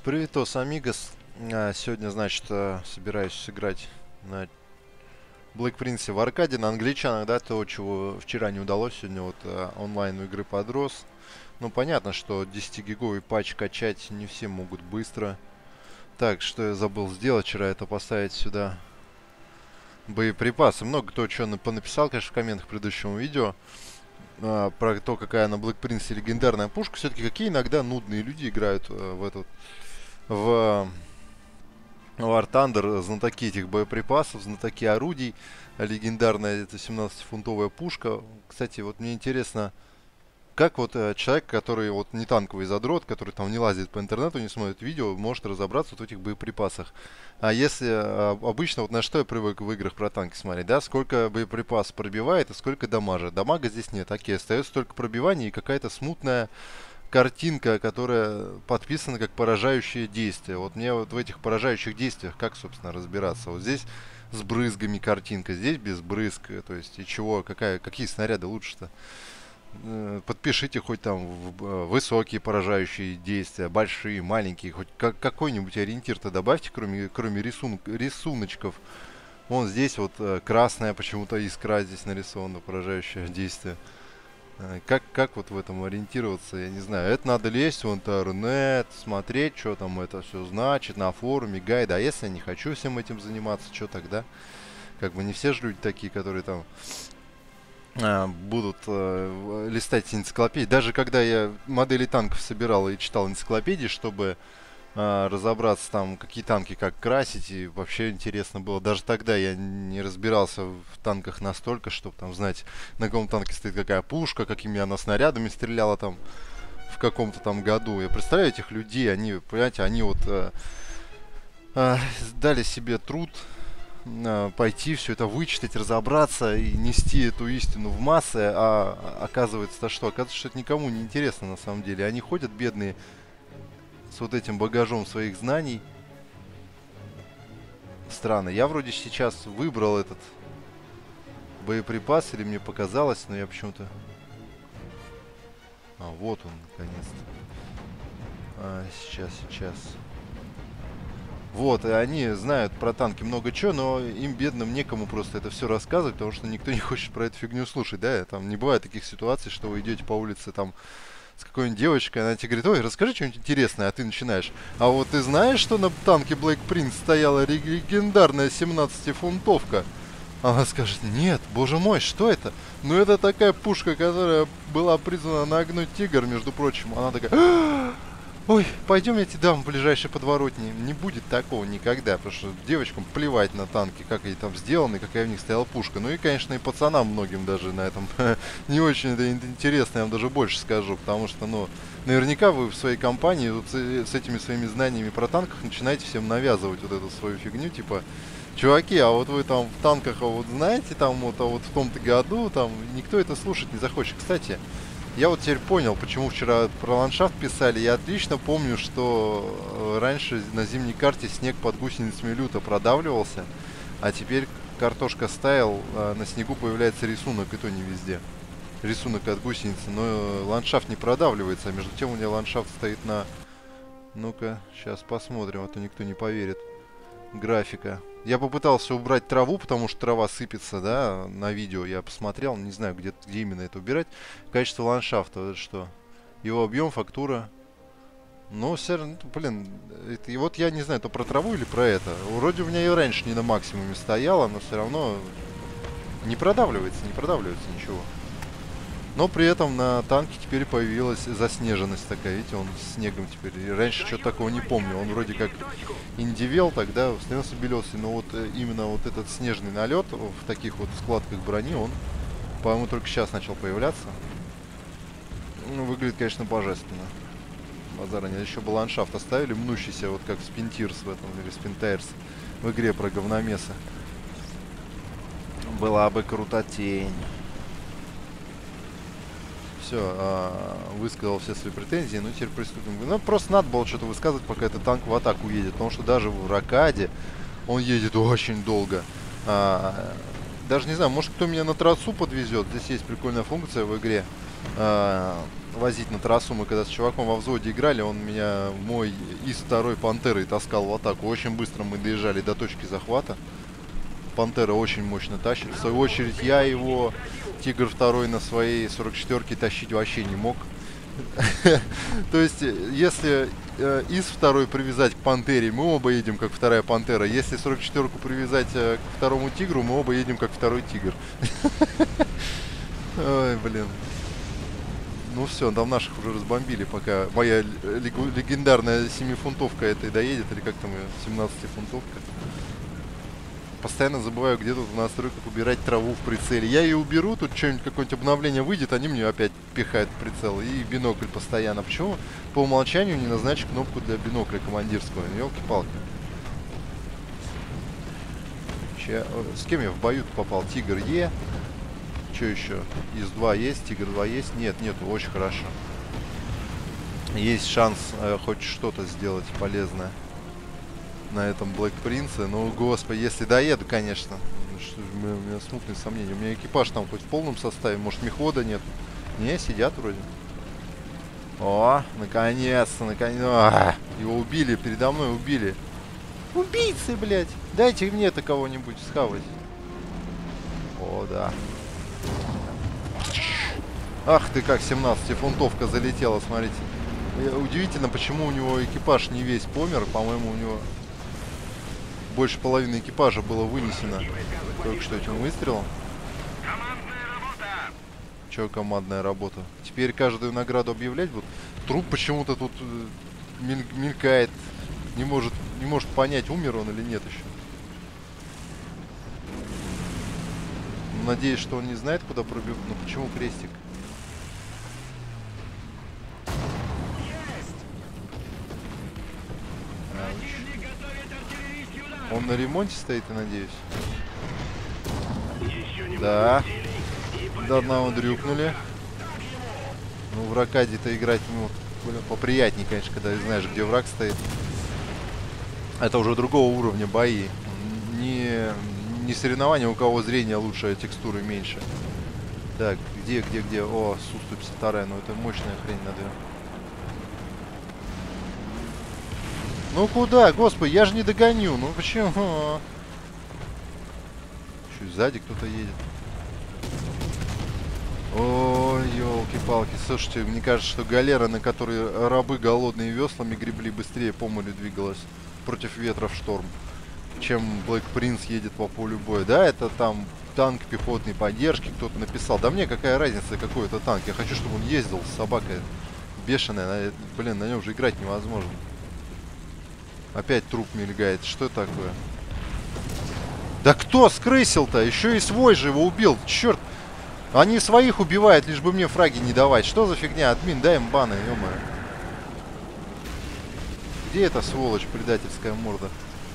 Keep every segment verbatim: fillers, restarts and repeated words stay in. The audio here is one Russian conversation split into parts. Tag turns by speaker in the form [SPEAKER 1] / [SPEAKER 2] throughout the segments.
[SPEAKER 1] Привитос, амигос. А, Сегодня, значит, э, собираюсь сыграть на Black Prince в аркаде, на англичанах, да, то, чего вчера не удалось. Сегодня вот э, онлайн у игры подрос. Ну, понятно, что десятигиговый патч качать не все могут быстро. Так, что я забыл сделать вчера, это поставить сюда боеприпасы. Много кто что понаписал, конечно, в комментах к предыдущему видео. а, Про то, какая на Black Prince легендарная пушка. Все-таки какие иногда нудные люди играют э, в этот... В War Thunder, знатоки этих боеприпасов, знатоки орудий. Легендарная эта семнадцатифунтовая пушка. Кстати, вот мне интересно, как вот э, человек, который вот не танковый задрот, который там не лазит по интернету, не смотрит видео, может разобраться вот в этих боеприпасах. А если э, обычно, вот на что я привык в играх про танки смотреть, да, сколько боеприпас пробивает и сколько дамажа. Дамага здесь нет, окей, остается только пробивание и какая-то смутная картинка, которая подписана как поражающее действие. Вот мне вот в этих поражающих действиях как, собственно, разбираться? Вот здесь с брызгами картинка, здесь без брызг. То есть, и чего, какая, какие снаряды лучше-то? Э, Подпишите хоть там в- в- высокие поражающие действия, большие, маленькие, хоть как, какой-нибудь ориентир-то добавьте, кроме, кроме рисун, рисуночков. Вон здесь вот э, красная почему-то искра здесь нарисована, поражающее действие. Э, Как, как вот в этом ориентироваться, я не знаю. Это надо лезть в интернет, смотреть, что там это все значит, на форуме, гайды. А если я не хочу всем этим заниматься, что тогда? Как бы не все же люди такие, которые там а, будут э, листать энциклопедии. Даже когда я модели танков собирал и читал энциклопедии, чтобы а, разобраться там, какие танки как красить, и вообще интересно было. Даже тогда я не разбирался в танках настолько, чтобы там знать, на каком танке стоит какая пушка, какими она снарядами стреляла там в каком-то там году. Я представляю этих людей, они, понимаете, они вот э, э, дали себе труд э, пойти все это вычитать, разобраться и нести эту истину в массы, а оказывается-то что? Оказывается, что это никому не интересно на самом деле. Они ходят бедные с вот этим багажом своих знаний. Странно. Я вроде сейчас выбрал этот боеприпас, или мне показалось, но я почему-то... А, вот он, наконец-то. А, сейчас, сейчас. Вот, и они знают про танки много чего, но им, бедным, некому просто это все рассказывать, потому что никто не хочет про эту фигню слушать, да? Там не бывает таких ситуаций, что вы идете по улице, там, с какой-нибудь девочкой, она тебе говорит: ой, расскажи что-нибудь интересное, а ты начинаешь: а вот ты знаешь, что на танке Black Prince стояла легендарная семнадцатифунтовка? Она скажет: нет, боже мой, что это? Ну это такая пушка, которая была призвана нагнуть тигр, между прочим. Она такая: «А, ой, пойдем я тебе дам в ближайшей подворотне». Не будет такого никогда, потому что девочкам плевать на танки, как они там сделаны, какая в них стояла пушка. Ну и, конечно, и пацанам многим даже на этом не очень это интересно, я вам даже больше скажу, потому что, ну, наверняка вы в своей компании вот с, с этими своими знаниями про танках начинаете всем навязывать вот эту свою фигню, типа: чуваки, а вот вы там в танках, а вот знаете, там вот, а вот в том-то году, там никто это слушать не захочет. Кстати, я вот теперь понял, почему вчера про ландшафт писали. Я отлично помню, что э, раньше на зимней карте снег под гусеницами люто продавливался, а теперь картошка стайл, а на снегу появляется рисунок, и то не везде. Рисунок от гусеницы, но э, ландшафт не продавливается, а между тем у меня ландшафт стоит на... Ну-ка, сейчас посмотрим, а то никто не поверит. Графика. Я попытался убрать траву, потому что трава сыпется, да, на видео. Я посмотрел, не знаю, где, где именно это убирать. Качество ландшафта, это что? Его объем, фактура. Но все равно, блин, это, и вот я не знаю, то про траву или про это. Вроде у меня и раньше не на максимуме стояло, но все равно не продавливается, не продавливается ничего. Но при этом на танке теперь появилась заснеженность такая, видите, он с снегом теперь. И раньше что-то такого не помню. Он вроде как индивел тогда, становился белесый, но вот э, именно вот этот снежный налет в таких вот складках брони, он, по-моему, только сейчас начал появляться. Ну, выглядит, конечно, божественно. Базара нет. Еще бы ландшафт оставили, мнущийся, вот как в Спинтирс в этом, или Спинтайрс, в игре про говномеса. Была бы крутотень. Все, а, высказал все свои претензии, ну теперь приступим. Ну просто надо было что-то высказывать, пока этот танк в атаку едет, потому что даже в ракаде он едет очень долго. А, даже не знаю, может кто меня на трассу подвезет. Здесь есть прикольная функция в игре. э, возить на трассу. Мы когда с чуваком во взводе играли, он меня мой из второй Пантеры таскал в атаку. Очень быстро мы доезжали до точки захвата. Пантера очень мощно тащит. В свою очередь я его, Тигр второй, на своей сорок четвёрке тащить вообще не мог. То есть, если э, из второй привязать к Пантере, мы оба едем как вторая Пантера. Если сорок четвёрку привязать э, к второму Тигру, мы оба едем как второй Тигр. Ой, блин. Ну все, там наших уже разбомбили, пока моя легендарная семифунтовка этой доедет, или как там ее, семнадцатифунтовка. Постоянно забываю, где тут в настройках убирать траву в прицеле. Я ее уберу, тут что-нибудь, какое-нибудь обновление выйдет, они мне опять пихают в прицел. И бинокль постоянно. Почему по умолчанию не назначить кнопку для бинокля командирского? Ёлки-палки. Че... С кем я в бою попал? Тигр Е. Что еще? ИС два есть? Тигр два есть? Нет, нету. Очень хорошо. Есть шанс э, хоть что-то сделать полезное на этом Black Prince. Ну, господи, если доеду, конечно. Что, у, меня, у меня смутные сомнения. У меня экипаж там хоть в полном составе. Может, мехвода нет? Не, сидят вроде. О, наконец-то, наконец-то. Его убили, передо мной убили. Убийцы, блядь. Дайте мне-то кого-нибудь схавать. О, да. Ах ты как, семнадцатифунтовка залетела, смотрите. Удивительно, почему у него экипаж не весь помер. По-моему, у него больше половины экипажа было вынесено только что этим выстрелом. Че командная работа? Теперь каждую награду объявлять будут. Труп почему-то тут мелькает. Не может, не может понять, умер он или нет еще. Надеюсь, что он не знает, куда пробил. Но почему крестик? Он на ремонте стоит, я надеюсь. Да. До одного дрюкнули. Ну, в Ракаде-то играть, ну, поприятнее, конечно, когда знаешь, где враг стоит. Это уже другого уровня бои. Не, не соревнования, у кого зрение лучше, а текстуры меньше. Так, где, где, где? О, Су сто пятьдесят два, ну это мощная хрень, надо. Ну куда, господи, я же не догоню. Ну почему? Еще сзади кто-то едет. Ой, елки-палки. Слушайте, мне кажется, что галера, на которой рабы голодные веслами гребли, быстрее по морю двигалась против ветра в шторм, чем Black Prince едет по полю боя. Да, это там танк пехотной поддержки, кто-то написал. Да мне какая разница, какой это танк. Я хочу, чтобы он ездил с собакой бешеная. Блин, на нем же играть невозможно. Опять труп мелькает. Что такое? Да кто скрысил-то? Еще и свой же его убил. Черт. Они своих убивают, лишь бы мне фраги не давать. Что за фигня? Админ, дай им баны, ё-моё. Где эта сволочь, предательская морда?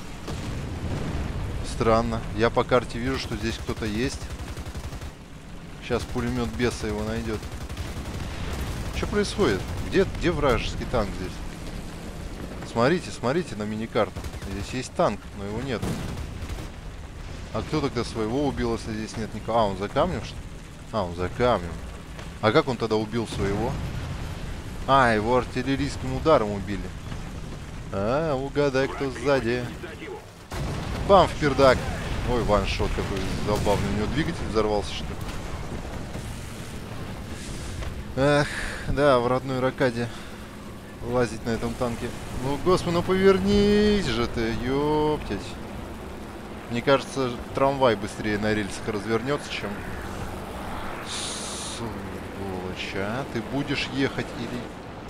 [SPEAKER 1] Странно. Я по карте вижу, что здесь кто-то есть. Сейчас пулемет беса его найдет. Что происходит? Где, где вражеский танк здесь? Смотрите, смотрите на миникарту. Здесь есть танк, но его нет. А кто тогда своего убил, если здесь нет никого? А, он за камнем, что ли? А, он за камнем. А как он тогда убил своего? А, его артиллерийским ударом убили. А, угадай, кто сзади. Бам, в пердак. Ой, ваншот какой забавный. У него двигатель взорвался, что ли? Эх, да, в родной Ракаде лазить на этом танке. Ну, господи, ну повернись же ты, ёптять. Мне кажется, трамвай быстрее на рельсах развернется, чем... Сволочь, а? Ты будешь ехать или...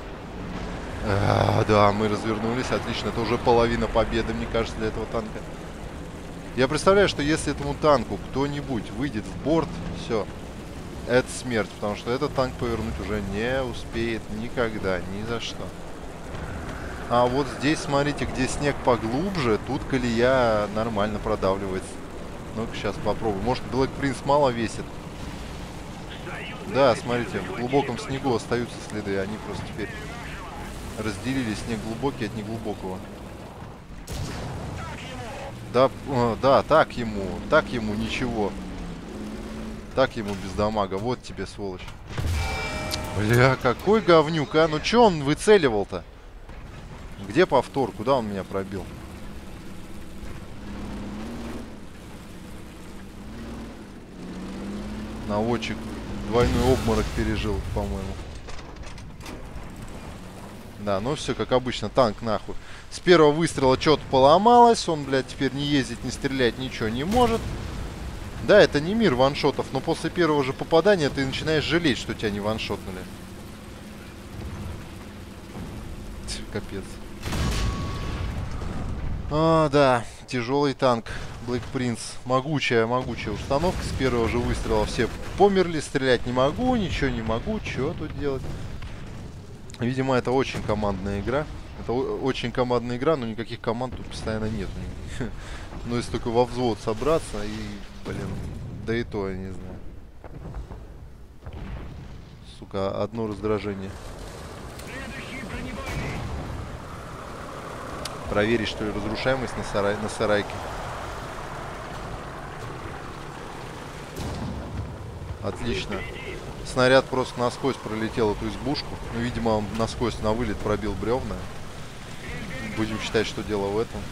[SPEAKER 1] А, да, мы развернулись, отлично. Это уже половина победы, мне кажется, для этого танка. Я представляю, что если этому танку кто-нибудь выйдет в борт, все, это смерть, потому что этот танк повернуть уже не успеет никогда, ни за что. А вот здесь, смотрите, где снег поглубже, тут колея нормально продавливается. Ну-ка, сейчас попробую. Может, Black Prince мало весит? Да, смотрите, в глубоком снегу остаются следы, они просто теперь разделили снег глубокий от неглубокого. Да, э, да, так ему, так ему ничего. Так ему без дамага. Вот тебе, сволочь. Бля, какой говнюк, а? Ну чё он выцеливал-то? Где повтор? Куда он меня пробил? Наводчик двойной обморок пережил, по-моему. Да, ну все, как обычно, танк нахуй. С первого выстрела что-то поломалось. Он, блядь, теперь не ездить, не стрелять, ничего не может. Да, это не мир ваншотов, но после первого же попадания ты начинаешь жалеть, что тебя не ваншотнули. Тьфу, капец. А, да, тяжелый танк. Black Prince. Могучая, могучая установка. С первого же выстрела все померли. Стрелять не могу, ничего не могу. Чего тут делать? Видимо, это очень командная игра. Это очень командная игра, но никаких команд тут постоянно нет. Ну, если только во взвод собраться и, блин, да и то, я не знаю. Сука, одно раздражение. Проверить, что ли, разрушаемость на, сарай, на сарайке. Отлично. Снаряд просто насквозь пролетел эту избушку. Ну, видимо, он насквозь на вылет пробил бревна. Будем считать, что дело в этом.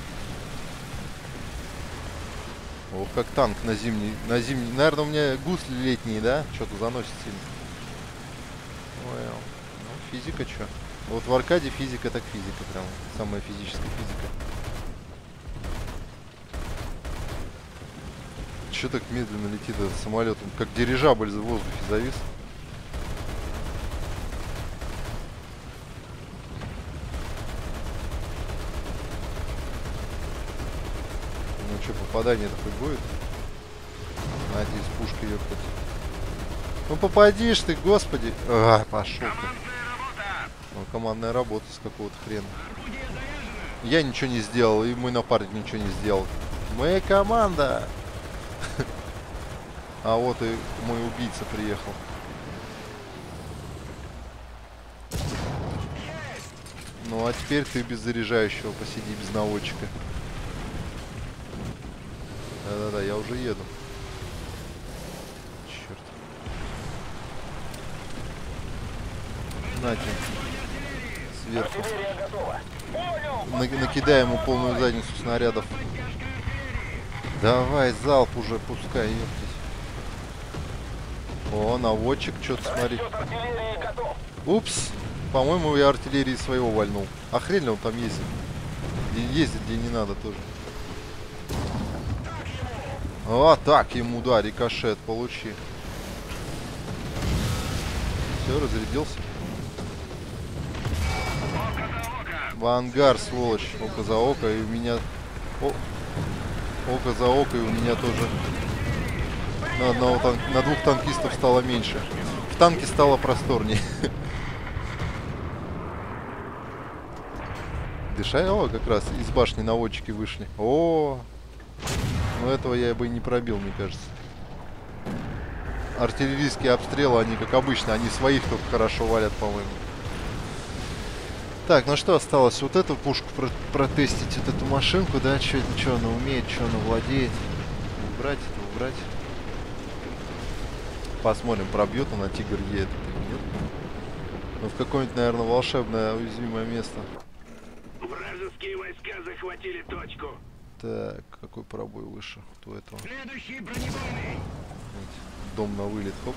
[SPEAKER 1] Ох, как танк на зимний. На зимний. Наверное, у меня гусли летние, да? Что-то заносит сильно. Ой, ну, физика что? Вот в аркаде физика так физика. Прям самая физическая физика. Че так медленно летит этот самолет? Он как дирижабль в воздухе завис. Ну что, попадание такое будет? Надеюсь, пушка ёптать. Ну попадишь ты, господи. А, пошел ты. Ну, командная работа с какого-то хрена. Я ничего не сделал, и мой напарник ничего не сделал. Мы команда. А вот и мой убийца приехал. Ну а теперь ты без заряжающего посиди, без наводчика. Да-да-да, я уже еду. Черт. Нате. Сверху. На накидаем ему полную задницу снарядов. Давай, залп уже, пускай, ёптись. О, наводчик, что-то смотри. Упс. По-моему, я артиллерии своего вальнул. А хрен ли он там ездит? Где ездит, где не надо тоже. А, так ему, да, рикошет, получи. Все, разрядился. В ангар, сволочь. Око за око, и у меня... О... Око за око, и у меня тоже... На, одного тан... на двух танкистов стало меньше. В танке стало просторнее. Дышай, о, как раз из башни наводчики вышли. О, ну этого я бы и не пробил, мне кажется. Артиллерийские обстрелы, они как обычно, они своих только хорошо валят, по-моему. Так, ну что осталось? Вот эту пушку про протестить, вот эту машинку, да? Что она умеет, что она владеет. Убрать это, убрать. Посмотрим, пробьет она Тигр Е этот или нет. Ну, в какое-нибудь, наверное, волшебное уязвимое место.
[SPEAKER 2] Вражеские войска захватили точку.
[SPEAKER 1] Так, какой пробой выше? Вот у этого.
[SPEAKER 2] Следующий бронебойный.
[SPEAKER 1] Дом на вылет, хоп.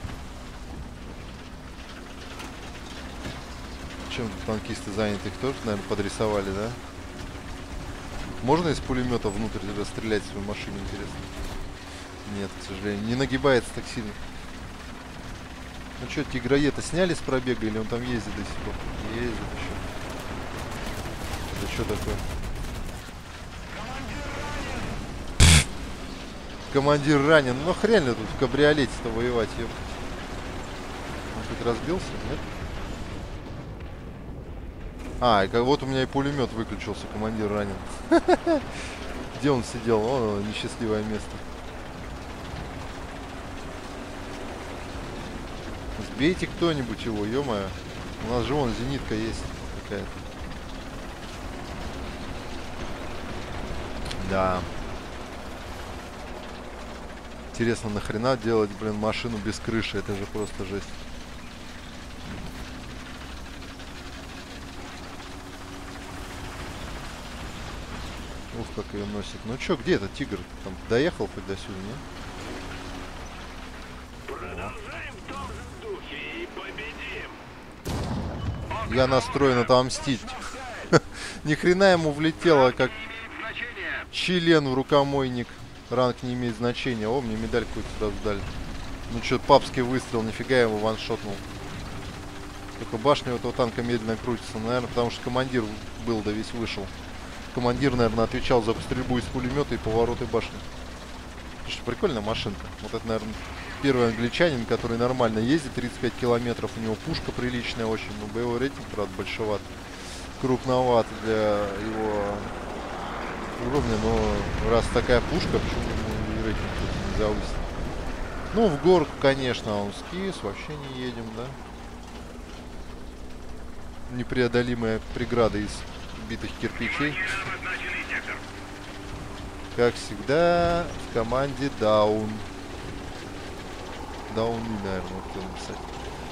[SPEAKER 1] Чем тут танкисты заняты? Их тоже, наверное, подрисовали, да? Можно из пулемета внутрь расстрелять свою машину, интересно? Нет, к сожалению. Не нагибается так сильно. Ну что, Тигра-Е-то сняли с пробега или он там ездит до сих пор? Ездит еще. Это что такое? Командир ранен. Ну хрен ли тут в кабриолете-то воевать, ёптать. Он хоть разбился, нет? А, и как, вот у меня и пулемет выключился, командир ранен. Где он сидел? Вон оно, несчастливое место. Сбейте кто-нибудь его, ё-моё. У нас же вон зенитка есть какая-то. Да. Интересно, нахрена делать, блин, машину без крыши? Это же просто жесть. Ух, как ее носит. Ну чё, где этот тигр? Там доехал хоть до сюда, нет?
[SPEAKER 2] Продолжаем в том же духе и победим.
[SPEAKER 1] Я настроен отомстить. Ни хрена ему влетело, как член в рукомойник. Ранг не имеет значения. О, мне медаль какую-то сразу дали. Ну чё, папский выстрел, нифига я его ваншотнул. Только башня у этого танка медленно крутится. Наверное, потому что командир был, да весь вышел. Командир, наверное, отвечал за стрельбу из пулемета и повороты башни. Что прикольная машинка. Вот это, наверное, первый англичанин, который нормально ездит. тридцать пять километров. У него пушка приличная очень. Но боевой рейтинг, правда, большеват. Крупноват для его уровня. Но раз такая пушка, почему ему и рейтинг не завысить? Ну, в горку, конечно, он скис. Вообще не едем, да? Непреодолимая преграда из битых кирпичей. Как всегда, в команде даун. Дауны, наверное, кто написать.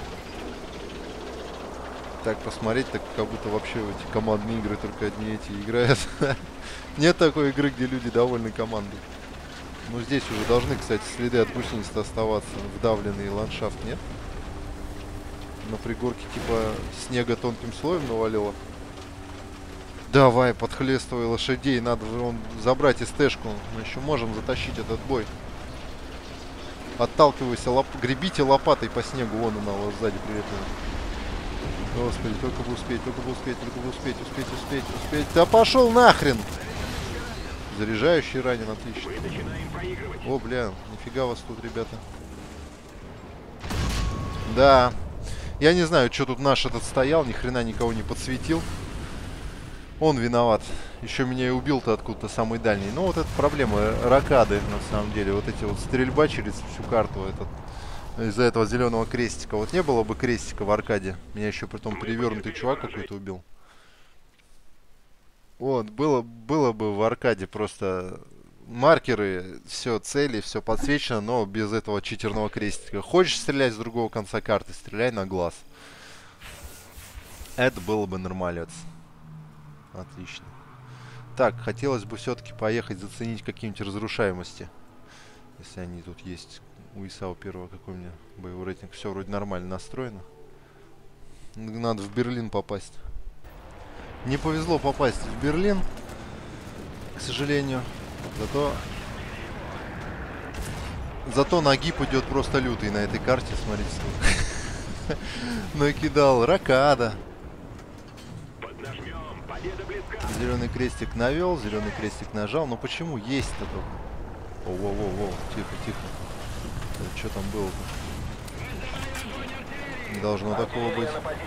[SPEAKER 1] Так, посмотреть, так как будто вообще в эти командные игры только одни эти играют. Нет такой игры, где люди довольны командой. Ну, здесь уже должны, кстати, следы от гусениц оставаться. Вдавленный ландшафт, нет? На пригорке типа снега тонким слоем навалило. Давай, подхлестывай лошадей. Надо вон забрать СТ-шку. Мы еще можем затащить этот бой. Отталкивайся, лоп... гребите лопатой по снегу. Вон она у вас сзади приветливая. Господи, только бы успеть, только бы успеть, только бы успеть, успеть, успеть, успеть. Да пошел нахрен! Заряжающий ранен, отлично. О, бля, нифига вас тут, ребята. Да. Я не знаю, что тут наш этот стоял, ни хрена никого не подсветил. Он виноват. Еще меня и убил-то откуда-то самый дальний. Ну, вот это проблема ракады, на самом деле. Вот эти вот стрельба через всю карту. Этот, из-за этого зеленого крестика. Вот не было бы крестика в аркаде. Меня еще притом перевернутый чувак какой-то убил. Вот, было, было бы в аркаде просто маркеры, все цели, все подсвечено, но без этого читерного крестика. Хочешь стрелять с другого конца карты, стреляй на глаз. Это было бы нормалец. Отлично. Так, хотелось бы все-таки поехать заценить какие-нибудь разрушаемости. Если они тут есть. У ИСАУ первого какой у меня боевой рейтинг. Все вроде нормально настроено. Надо в Берлин попасть. Не повезло попасть в Берлин, к сожалению. Зато... Зато нагиб идет просто лютый на этой карте. Смотрите. Накидал. Ракада. Зеленый крестик навел, зеленый крестик нажал. Но почему есть-то только? Воу-воу-воу, тихо, тихо. Что там было-то? Не должно такого быть.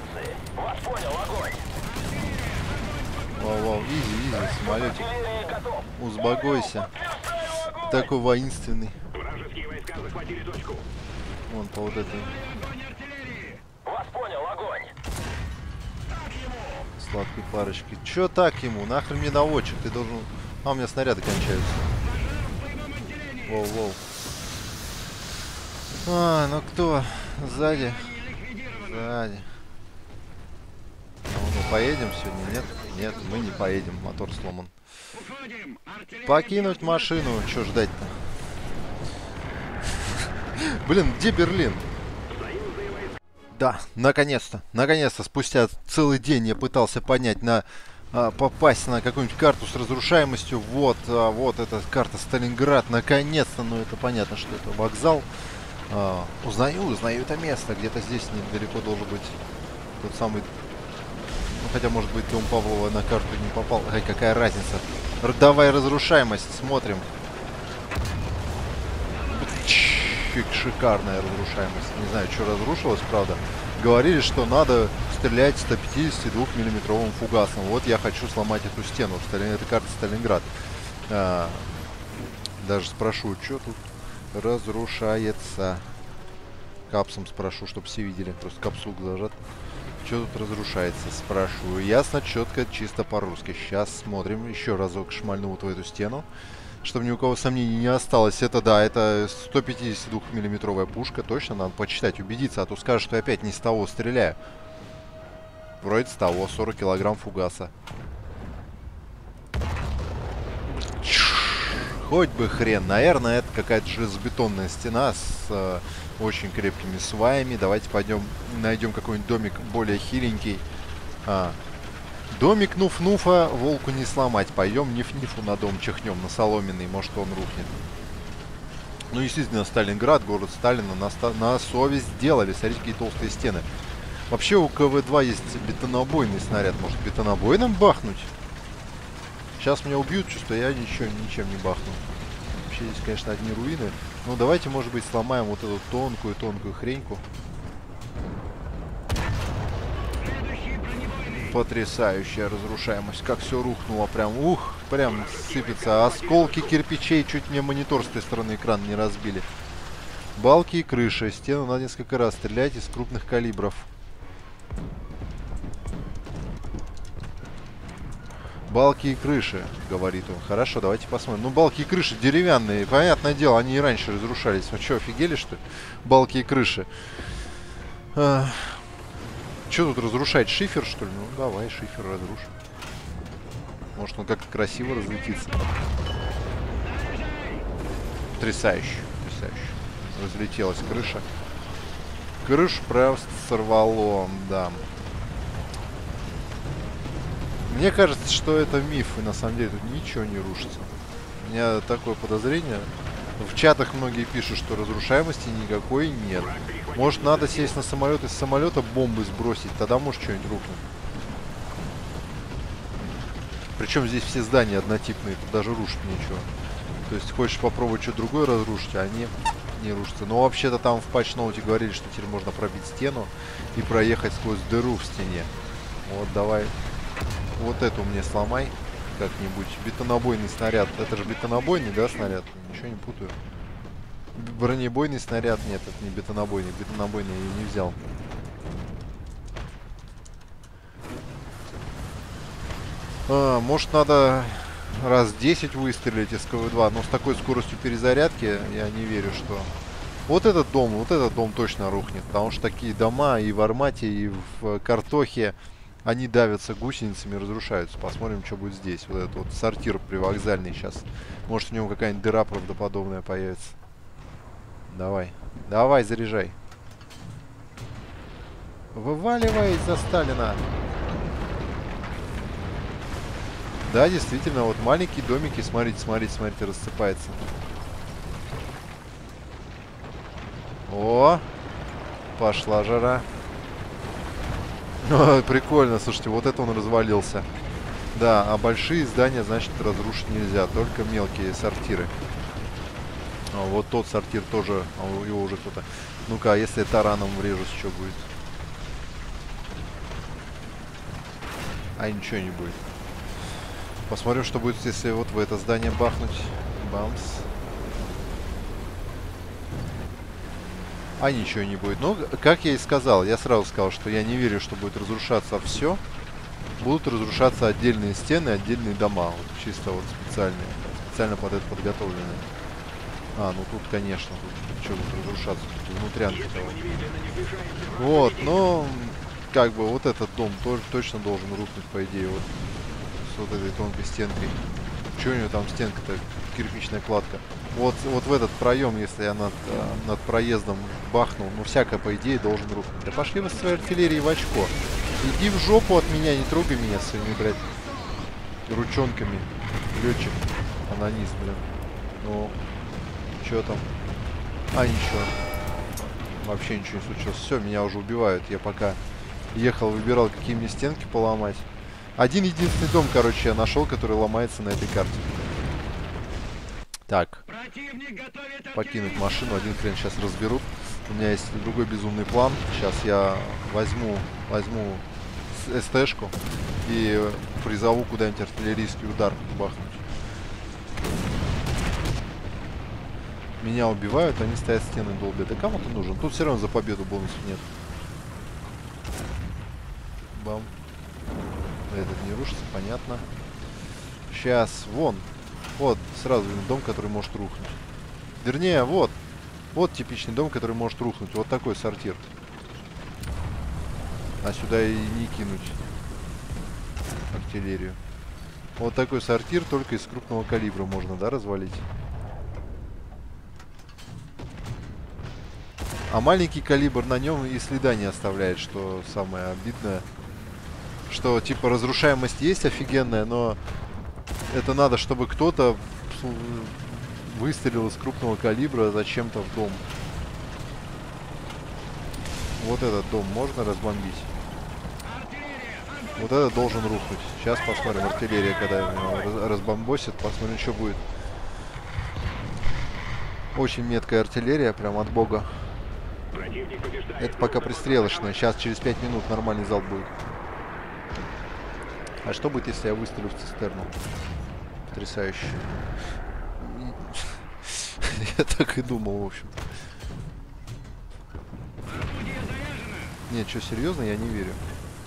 [SPEAKER 1] Вау-вау, изи, изи, самолетик. Узбогойся. Такой воинственный. Вон по вот этой. Сладкой парочки. Чё так ему? Нахрен мне наводчик? Ты должен... А, у меня снаряды кончаются. Воу-воу. А, ну кто? Сзади. Сзади. Ну, мы поедем сегодня? Нет? Нет, мы не поедем. Мотор сломан. Покинуть машину. Чё ждать-то? Блин, где Берлин? Да, наконец-то, наконец-то, спустя целый день я пытался поднять на, а, попасть на какую-нибудь карту с разрушаемостью. Вот, а, вот эта карта Сталинград, наконец-то, ну это понятно, что это вокзал. А, узнаю, узнаю это место, где-то здесь недалеко должен быть тот самый, ну хотя может быть Дом Павлова на карту не попал. Ай, какая разница. Давай разрушаемость, смотрим. Шикарная разрушаемость. Не знаю, что разрушилось, правда. Говорили, что надо стрелять сто пятидесятидвухмиллиметровым фугасом. Вот я хочу сломать эту стену. Это карта Сталинград. А, даже спрошу, что тут разрушается. Капсом спрошу, чтобы все видели. Просто капсук зажат. Что тут разрушается? Спрашиваю. Ясно, четко, чисто по-русски. Сейчас смотрим. Еще разок шмальну вот в эту стену. Чтобы ни у кого сомнений не осталось. Это да, это сто пятидесятидвухмиллиметровая пушка. Точно надо почитать, убедиться. А то скажут, что я опять не с того стреляю. Вроде с того. сорок килограмм фугаса. Хоть бы хрен. Наверное, это какая-то железобетонная стена с э, очень крепкими сваями. Давайте пойдем найдем какой-нибудь домик более хиленький. А. Домик Нуф-Нуфа волку не сломать. Пойдем Ниф-Нифу на дом чихнем, на соломенный. Может, он рухнет. Ну, естественно, Сталинград, город Сталина, на, на совесть сделали. Смотрите, какие толстые стены. Вообще у ка вэ два есть бетонобойный снаряд. Может, бетонобойным бахнуть? Сейчас меня убьют, чувство, я ничего, ничем не бахну. Вообще здесь, конечно, одни руины. Ну, давайте, может быть, сломаем вот эту тонкую-тонкую хреньку. Потрясающая разрушаемость. Как все рухнуло. Прям, ух, прям сыпется. Осколки кирпичей чуть мне монитор с той стороны экрана не разбили. Балки и крыши. Стену надо несколько раз стрелять из крупных калибров. Балки и крыши, говорит он. Хорошо, давайте посмотрим. Ну, балки и крыши деревянные. Понятное дело, они и раньше разрушались. Вы что, офигели, что ли? Балки и крыши. А... Что тут разрушать? Шифер, что ли? Ну, давай, шифер разрушим. Может, он как-то красиво разлетится. Потрясающе. Потрясающе. Разлетелась крыша. Крышу просто сорвало, да. Мне кажется, что это миф, и на самом деле тут ничего не рушится. У меня такое подозрение. В чатах многие пишут, что разрушаемости никакой нет. Может, надо сесть на самолет, из самолета бомбы сбросить, тогда может что-нибудь рухнуть. Причем здесь все здания однотипные, тут даже рушить нечего. То есть хочешь попробовать что-то другое разрушить, а они не рушатся. Но вообще-то там в патчноуте говорили, что теперь можно пробить стену и проехать сквозь дыру в стене. Вот, давай. Вот эту мне сломай как-нибудь. Бетонобойный снаряд. Это же бетонобойный, да, снаряд? Ничего не путаю. Бронебойный снаряд. Нет, это не бетонобойный. Бетонобойный я ее не взял. А, может, надо раз десять выстрелить из ка вэ два. Но с такой скоростью перезарядки я не верю, что... Вот этот дом, вот этот дом точно рухнет. Потому что такие дома и в Армате, и в Картохе, они давятся гусеницами, разрушаются. Посмотрим, что будет здесь. Вот этот вот сортир привокзальный сейчас. Может, в нем какая-нибудь дыра правдоподобная появится. Давай. Давай, заряжай. Вываливай за Сталина. Да, действительно, вот маленькие домики. Смотрите, смотрите, смотрите, рассыпается. О! Пошла жара. Прикольно, слушайте, вот это он развалился. Да, а большие здания, значит, разрушить нельзя, только мелкие сортиры. А вот тот сортир тоже, а его уже кто-то... Ну-ка, а если тараном врежусь, что будет? А ничего не будет. Посмотрим, что будет, если вот в это здание бахнуть. Бамс. А ничего не будет. Ну, как я и сказал, я сразу сказал, что я не верю, что будет разрушаться все. Будут разрушаться отдельные стены, отдельные дома. Вот, чисто вот специальные. Специально под это подготовленные. А, ну тут, конечно, тут что будет разрушаться? Тут внутрянки. Вот, но как бы вот этот дом тоже точно должен рухнуть, по идее, вот с вот этой тонкой стенкой. Что у него там стенка-то? Кирпичная кладка. Вот, вот в этот проем, если я над, над проездом бахнул, ну всякое, по идее, должен рухнуть. Да пошли вы с своей артиллерией в очко. Иди в жопу от меня, не трогай меня своими, блядь, ручонками. Летчик, анонист, блин. Ну, что там? А, ничего. Вообще ничего не случилось. Все, меня уже убивают. Я пока ехал, выбирал, какие мне стенки поломать. Один единственный дом, короче, я нашел, который ломается на этой карте. Так. Покинуть машину. Один хрен сейчас разберут. У меня есть другой безумный план. Сейчас я возьму, возьму эс тэ-шку и призову куда-нибудь артиллерийский удар бахнуть. Меня убивают, они стоят, стены долбят. Да кому-то нужен. Тут все равно за победу бонусов нет. Бам. Этот не рушится, понятно. Сейчас, вон. Вот, сразу видно дом, который может рухнуть. Вернее, вот. Вот типичный дом, который может рухнуть. Вот такой сортир. А сюда и не кинуть артиллерию. Вот такой сортир, только из крупного калибра можно, да, развалить? А маленький калибр на нем и следа не оставляет, что самое обидное. Что, типа, разрушаемость есть офигенная, но это надо, чтобы кто-то выстрелил из крупного калибра зачем-то в дом. Вот этот дом можно разбомбить? Вот этот должен рухнуть. Сейчас посмотрим, артиллерия, когда его разбомбосит, посмотрим, что будет. Очень меткая артиллерия, прям от бога. Это пока пристрелочная. Сейчас через пять минут нормальный залп будет. А что будет, если я выстрелю в цистерну? Потрясающе. Я так и думал, в общем-то. Нет, что, серьезно? Я не верю.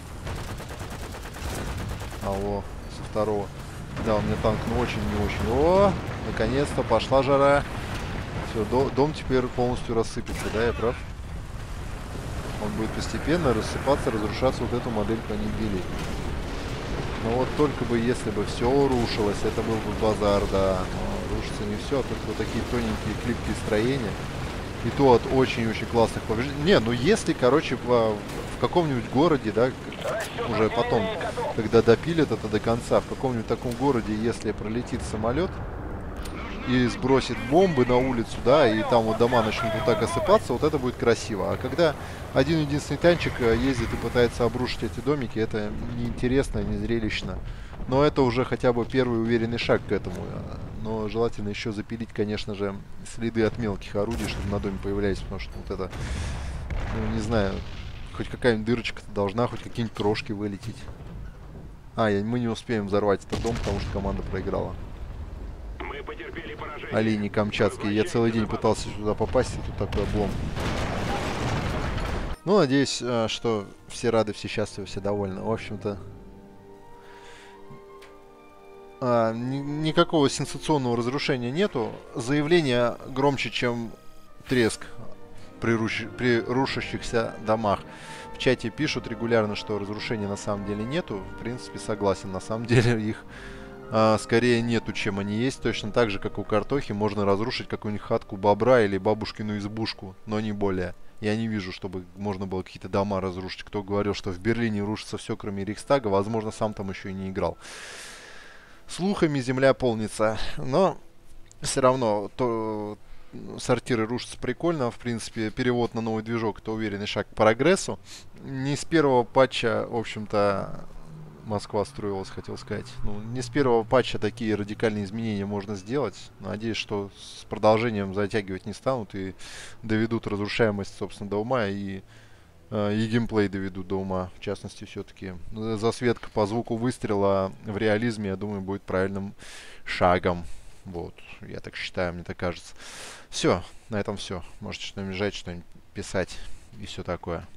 [SPEAKER 1] Алло, со второго. Да, у меня танк, ну, очень не очень. О, наконец-то пошла жара. Все, до, дом теперь полностью рассыпется, да, я прав? Он будет постепенно рассыпаться, разрушаться. Вот эту модельку они били. Но вот только бы, если бы все рушилось, это был бы базар, да. Но рушится не все, а только вот такие тоненькие клипкие строения. И то от очень-очень классных повреждений. Не, ну если, короче, в, в каком-нибудь городе, да, уже потом, когда допилят это до конца, в каком-нибудь таком городе, если пролетит самолет и сбросит бомбы на улицу, да, и там вот дома начнут вот так осыпаться, вот это будет красиво. А когда один единственный танчик ездит и пытается обрушить эти домики, это неинтересно, не зрелищно. Но это уже хотя бы первый уверенный шаг к этому. Но желательно еще запилить, конечно же, следы от мелких орудий, чтобы на доме появлялись, потому что вот это, ну, не знаю, хоть какая-нибудь дырочка-то должна, хоть какие-нибудь крошки вылететь. А, я, мы не успеем взорвать этот дом, потому что команда проиграла. Олени камчатские. Я целый день пытался сюда попасть, и тут такой облом. Ну, надеюсь, что все рады, все счастливы, все довольны. В общем-то, а, ни никакого сенсационного разрушения нету. Заявление громче, чем треск при, руш при рушащихся домах. В чате пишут регулярно, что разрушений на самом деле нету. В принципе, согласен. На самом деле их а, скорее нету, чем они есть. Точно так же, как у картохи, можно разрушить какую-нибудь хатку бобра или бабушкину избушку, но не более. Я не вижу, чтобы можно было какие-то дома разрушить. Кто говорил, что в Берлине рушится все, кроме Рейхстага, возможно, сам там еще и не играл. Слухами земля полнится, но все равно то, сортиры рушатся прикольно. В принципе, перевод на новый движок — это уверенный шаг к прогрессу. Не с первого патча, в общем-то, Москва строилась, хотел сказать. Ну, не с первого патча такие радикальные изменения можно сделать. Надеюсь, что с продолжением затягивать не станут и доведут разрушаемость, собственно, до ума, и и геймплей доведут до ума. В частности, все-таки засветка по звуку выстрела в реализме, я думаю, будет правильным шагом. Вот, я так считаю, мне так кажется. Все, на этом все. Можете что-нибудь жать, что-нибудь писать и все такое.